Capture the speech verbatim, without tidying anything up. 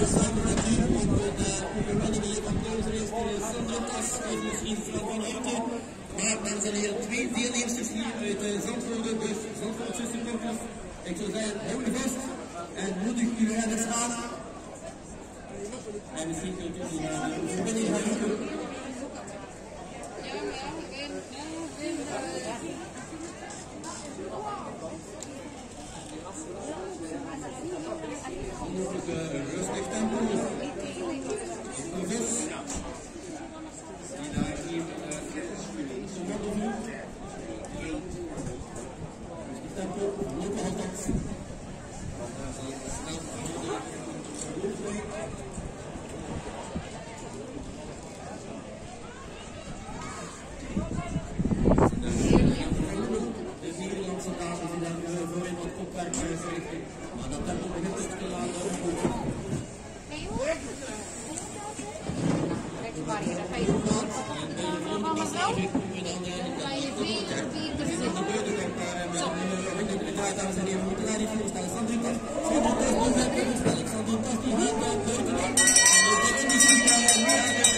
samen met u, want de overwinning hier van Kleuzer is er Sandra Tas, is misschien van een uurtje. Maar dames en heren, twee deelnemsters hier uit de Zandvoorde, dus Zandvoortse supporters. Ik zou zeggen, hou je vast en moedig uw renners aan. En misschien kunt u die overwinning gaan roepen. Mogelijk uh, rustig tempo. Vis. Die daar hier zo worden nu. Rustig tempo. Lopen altijd. Want daar zal het snel veranderen. De Nederlandse dames die daar voorin wat kopwerk verrichten. Maar dat tempo begint ook te laten opvoeren. Lekker Maria, dan ga je doen. En bij je volgende pas eigenlijk kom je dan de beurten op met een inderdaad, dames en heren, we moeten daar niet voorstellen. Sandrita, Sandrita is nu net voorstellen. Sandrita die gaat buiten. En ik denk niet dat